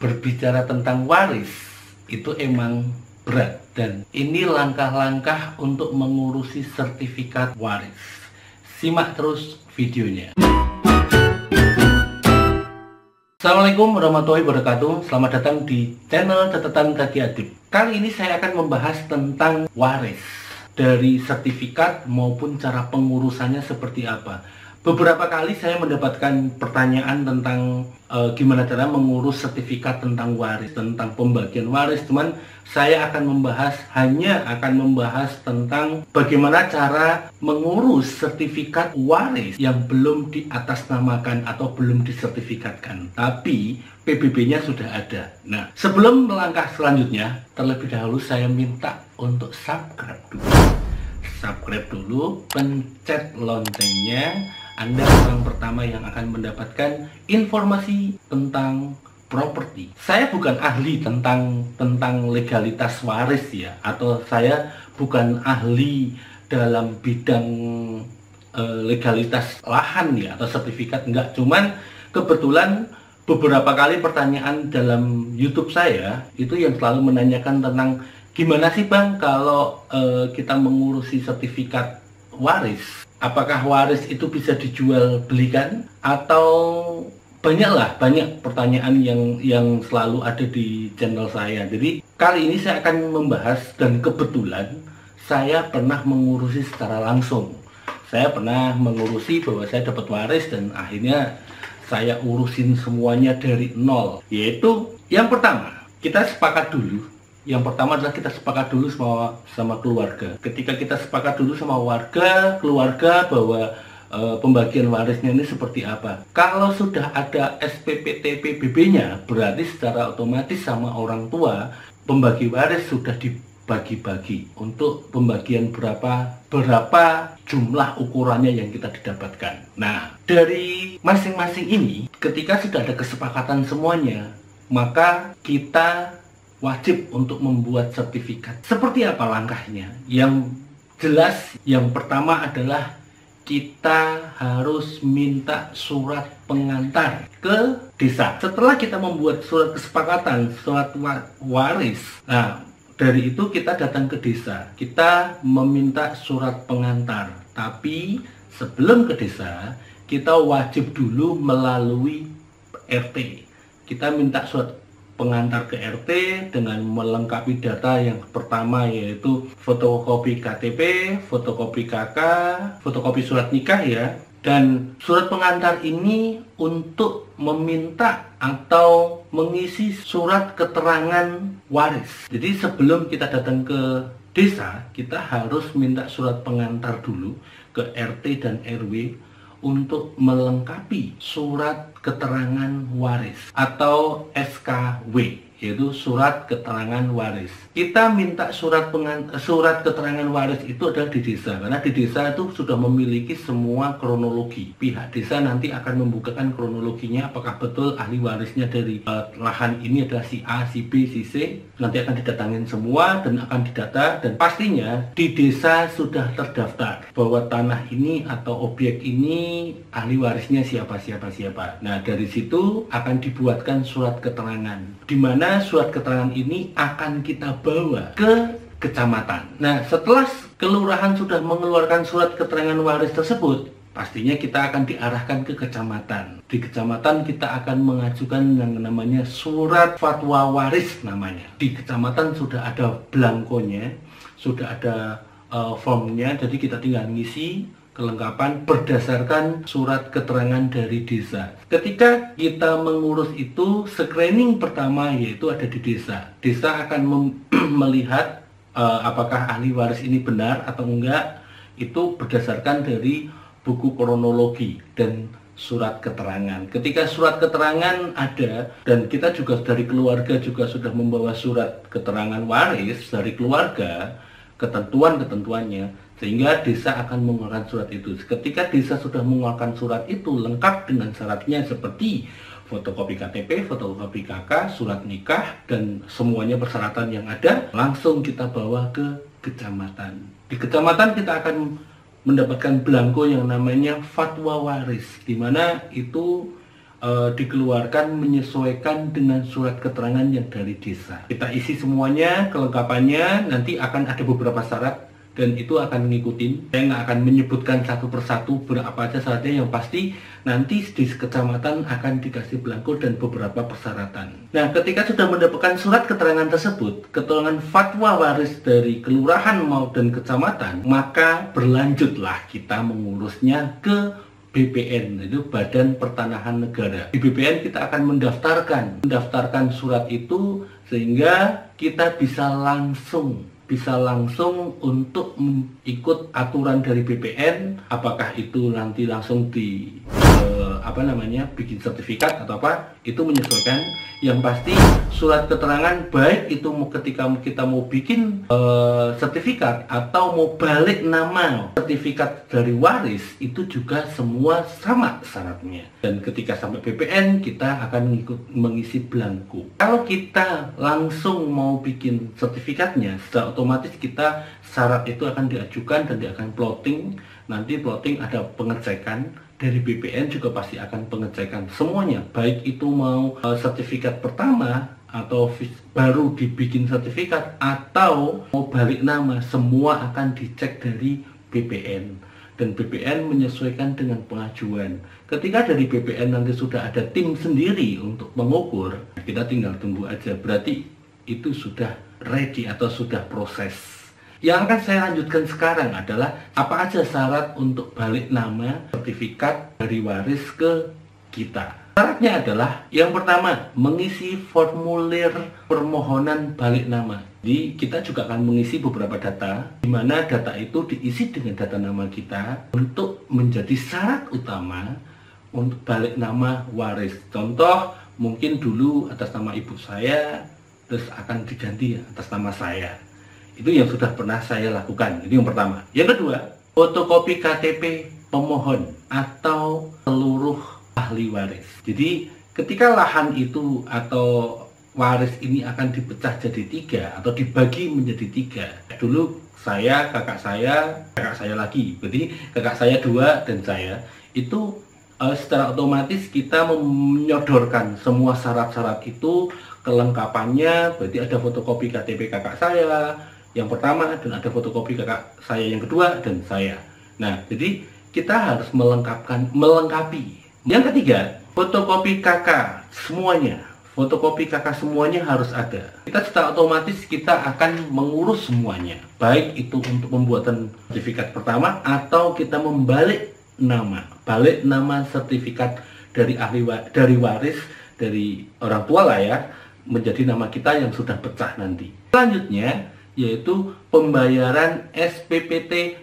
berbicara tentang waris itu emang berat, dan ini langkah-langkah untuk mengurusi sertifikat waris. Simak terus videonya. Assalamualaikum warahmatullahi wabarakatuh. Selamat datang di channel Catatan Kaki Adib. Kali ini saya akan membahas tentang waris, dari sertifikat maupun cara pengurusannya seperti apa. Beberapa kali saya mendapatkan pertanyaan tentang gimana cara mengurus sertifikat tentang waris, tentang pembagian waris. Cuman saya hanya akan membahas tentang bagaimana cara mengurus sertifikat waris yang belum diatasnamakan atau belum disertifikatkan, tapi PBB-nya sudah ada. Nah, sebelum melangkah selanjutnya, terlebih dahulu saya minta untuk subscribe dulu, pencet loncengnya. Anda orang pertama yang akan mendapatkan informasi tentang properti. Saya bukan ahli tentang legalitas waris ya, atau saya bukan ahli dalam bidang legalitas lahan ya, atau sertifikat, enggak. Cuman kebetulan beberapa kali pertanyaan dalam YouTube saya itu yang selalu menanyakan tentang gimana sih Bang kalau kita mengurusi sertifikat waris, apakah waris itu bisa dijual belikan, atau banyak pertanyaan yang selalu ada di channel saya. Jadi kali ini saya akan membahas, dan kebetulan saya pernah mengurusi secara langsung. Saya pernah mengurusi bahwa saya dapat waris, dan akhirnya saya urusin semuanya dari nol. Yaitu yang pertama, kita sepakat dulu. Yang pertama adalah kita sepakat dulu sama keluarga. Ketika kita sepakat dulu sama keluarga bahwa pembagian warisnya ini seperti apa. Kalau sudah ada SPPT PBB-nya, berarti secara otomatis sama orang tua pembagi waris sudah dibagi-bagi untuk pembagian berapa jumlah ukurannya yang kita didapatkan. Nah, dari masing-masing ini, ketika sudah ada kesepakatan semuanya, maka kita wajib untuk membuat sertifikat. Seperti apa langkahnya? Yang jelas, yang pertama adalah kita harus minta surat pengantar ke desa. Setelah kita membuat surat kesepakatan, surat waris, nah dari itu kita datang ke desa, kita meminta surat pengantar. Tapi sebelum ke desa, kita wajib dulu melalui RT. Kita minta surat pengantar ke RT dengan melengkapi data yang pertama, yaitu fotokopi KTP, fotokopi KK, fotokopi surat nikah ya. Dan surat pengantar ini untuk meminta atau mengisi surat keterangan waris. Jadi sebelum kita datang ke desa, kita harus minta surat pengantar dulu ke RT dan RW untuk melengkapi surat keterangan waris atau SKW, yaitu surat keterangan waris. Kita minta surat keterangan waris itu adalah di desa, karena di desa itu sudah memiliki semua kronologi. Pihak desa nanti akan membukakan kronologinya, apakah betul ahli warisnya dari lahan ini adalah si A, si B, si C. Nanti akan didatangin semua dan akan didata, dan pastinya di desa sudah terdaftar bahwa tanah ini atau objek ini ahli warisnya siapa. Nah, dari situ akan dibuatkan surat keterangan, di mana surat keterangan ini akan kita bawa ke kecamatan. Nah, setelah kelurahan sudah mengeluarkan surat keterangan waris tersebut, pastinya kita akan diarahkan ke kecamatan. Di kecamatan kita akan mengajukan yang namanya surat fatwa waris namanya. Di kecamatan sudah ada blankonya, sudah ada formnya, jadi kita tinggal ngisi kelengkapan berdasarkan surat keterangan dari desa. Ketika kita mengurus itu, screening pertama yaitu ada di desa. Desa akan melihat apakah ahli waris ini benar atau enggak. Itu berdasarkan dari buku kronologi dan surat keterangan. Ketika surat keterangan ada, dan kita juga dari keluarga juga sudah membawa surat keterangan waris dari keluarga, ketentuannya, sehingga desa akan mengeluarkan surat itu. Ketika desa sudah mengeluarkan surat itu lengkap dengan syaratnya seperti fotokopi KTP, fotokopi KK, surat nikah, dan semuanya persyaratan yang ada, langsung kita bawa ke kecamatan. Di kecamatan kita akan mendapatkan belangko yang namanya fatwa waris, di mana itu dikeluarkan menyesuaikan dengan surat keterangan yang dari desa. Kita isi semuanya, kelengkapannya, nanti akan ada beberapa syarat dan itu akan ngikutin. Saya nggak akan menyebutkan satu persatu berapa aja syaratnya, yang pasti nanti di kecamatan akan dikasih belangko dan beberapa persyaratan. Nah, ketika sudah mendapatkan surat keterangan tersebut, keterangan fatwa waris dari kelurahan maupun kecamatan, maka berlanjutlah kita mengurusnya ke BPN, itu Badan Pertanahan Negara. Di BPN kita akan mendaftarkan surat itu sehingga kita bisa langsung untuk ikut aturan dari BPN. Apakah itu nanti langsung bikin sertifikat atau apa, itu menyesuaikan. Yang pasti surat keterangan, baik itu ketika kita mau bikin sertifikat atau mau balik nama sertifikat dari waris, itu juga semua sama syaratnya. Dan ketika sampai BPN kita akan mengisi belangko. Kalau kita langsung mau bikin sertifikatnya, secara otomatis kita syarat itu akan diajukan dan dia akan plotting. Nanti plotting ada pengecekan dari BPN, juga pasti akan pengecekan semuanya, baik itu mau sertifikat pertama atau baru dibikin sertifikat atau mau balik nama, semua akan dicek dari BPN dan BPN menyesuaikan dengan pengajuan. Ketika dari BPN nanti sudah ada tim sendiri untuk mengukur, kita tinggal tunggu aja, berarti itu sudah ready atau sudah proses. Yang akan saya lanjutkan sekarang adalah apa aja syarat untuk balik nama sertifikat dari waris ke kita. Syaratnya adalah yang pertama, mengisi formulir permohonan balik nama. Jadi kita juga akan mengisi beberapa data, di mana data itu diisi dengan data nama kita untuk menjadi syarat utama untuk balik nama waris. Contoh, mungkin dulu atas nama ibu saya, terus akan diganti atas nama saya. Itu yang sudah pernah saya lakukan. Itu yang pertama. Yang kedua, fotokopi KTP pemohon atau seluruh ahli waris. Jadi ketika lahan itu atau waris ini akan dipecah jadi 3 atau dibagi menjadi 3. Dulu saya, kakak saya lagi. Berarti kakak saya 2 dan saya. Itu secara otomatis kita menyodorkan semua syarat-syarat itu, kelengkapannya. Berarti ada fotokopi KTP kakak saya yang pertama dan ada fotokopi kakak saya yang kedua dan saya. Nah, jadi kita harus melengkapi. Yang ketiga, fotokopi kakak semuanya. Fotokopi kakak semuanya harus ada. Kita secara otomatis kita akan mengurus semuanya. Baik itu untuk pembuatan sertifikat pertama atau kita membalik nama. Balik nama sertifikat dari waris dari orang tua lah ya, menjadi nama kita yang sudah pecah nanti. Selanjutnya yaitu pembayaran SPPT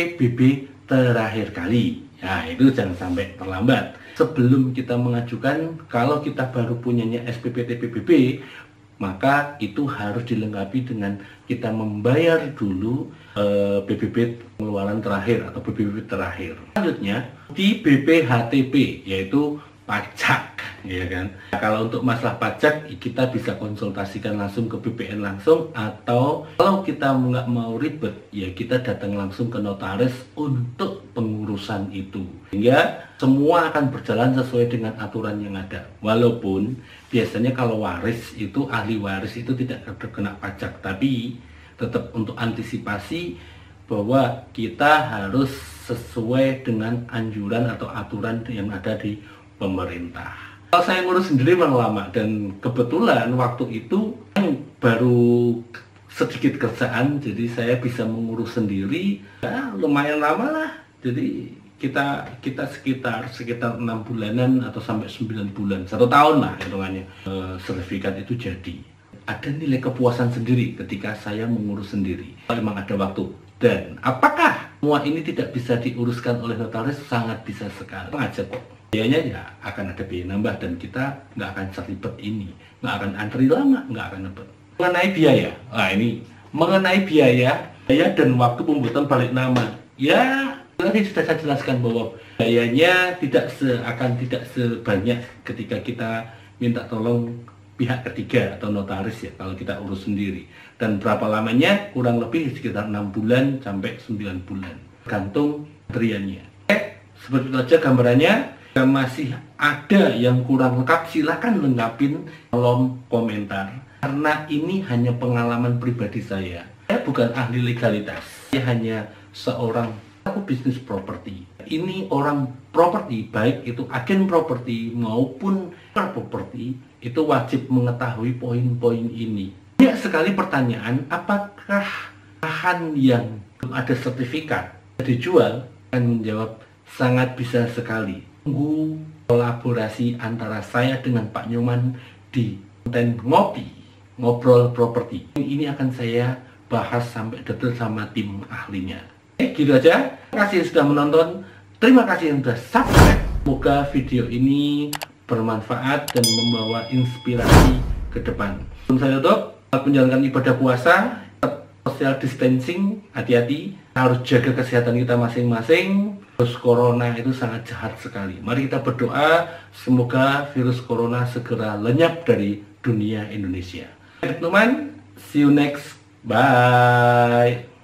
PBB terakhir kali. Nah, itu jangan sampai terlambat. Sebelum kita mengajukan, kalau kita baru punyanya SPPT PBB, maka itu harus dilengkapi dengan kita membayar dulu PBB pengeluaran terakhir atau PBB terakhir. Selanjutnya di BPHTP, yaitu pajak, ya kan. Nah, kalau untuk masalah pajak kita bisa konsultasikan langsung ke BPN langsung, atau kalau kita nggak mau ribet ya kita datang langsung ke notaris untuk pengurusan itu, sehingga semua akan berjalan sesuai dengan aturan yang ada. Walaupun biasanya kalau waris itu, ahli waris itu tidak terkena pajak, tapi tetap untuk antisipasi bahwa kita harus sesuai dengan anjuran atau aturan yang ada di pemerintah. Kalau saya ngurus sendiri memang lama, dan kebetulan waktu itu baru sedikit kerjaan, jadi saya bisa mengurus sendiri. Ya, lumayan lama lah. Jadi kita sekitar 6 bulanan atau sampai 9 bulan, 1 tahun lah hitungannya, sertifikat itu jadi. Ada nilai kepuasan sendiri ketika saya mengurus sendiri. Memang ada waktu. Dan apakah semua ini tidak bisa diuruskan oleh notaris? Sangat bisa sekali. Aja kok. Biayanya ya akan ada biaya nambah, dan kita nggak akan seribet ini, nggak akan antri lama, nggak akan dapat. Mengenai biaya, nah ini mengenai biaya dan waktu pembuatan balik nama, ya tadi sudah saya jelaskan bahwa biayanya tidak sebanyak ketika kita minta tolong pihak ketiga atau notaris ya, kalau kita urus sendiri. Dan berapa lamanya? Kurang lebih sekitar 6 bulan sampai 9 bulan, tergantung antriannya. Seperti itu aja gambarannya. Jika masih ada yang kurang lengkap, silakan lengkapin kolom komentar. Karena ini hanya pengalaman pribadi saya. Saya bukan ahli legalitas. Saya hanya seorang pelaku bisnis properti. Ini orang properti, baik itu agen properti maupun properti, itu wajib mengetahui poin-poin ini. Banyak sekali pertanyaan, apakah lahan yang belum ada sertifikat dijual? Akan menjawab, sangat bisa sekali. Tunggu kolaborasi antara saya dengan Pak Nyoman di konten ngobrol properti. Ini akan saya bahas sampai detail sama tim ahlinya. Gitu aja. Terima kasih yang sudah menonton. Terima kasih yang sudah subscribe. Semoga video ini bermanfaat dan membawa inspirasi ke depan. Sebelum saya tutup, menjalankan ibadah puasa, social distancing, hati-hati. Harus jaga kesehatan kita masing-masing. Virus corona itu sangat jahat sekali. Mari kita berdoa semoga virus corona segera lenyap dari dunia Indonesia. Teman-teman, see you next. Bye.